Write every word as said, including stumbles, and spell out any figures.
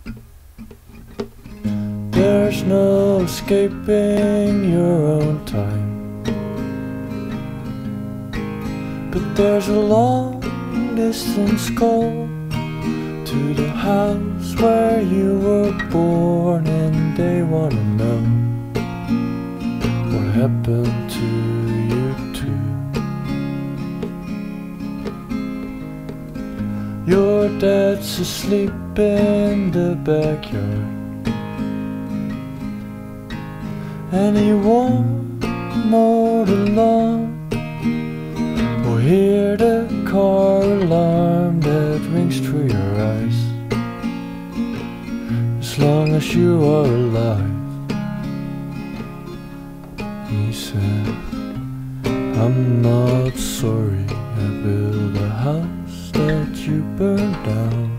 There's no escaping your own time, but there's a long distance call to the house where you were born, and they wanna know what happened to you too. Your dad's asleep in the backyard, and he won't mow the lawn or hear the car alarm that rings through your eyes. As long as you are alive, he said, I'm not sorry I built a house that you burned down.